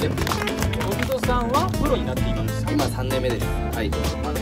小木曽さんはプロになって今の今3年目です。はい。 まだ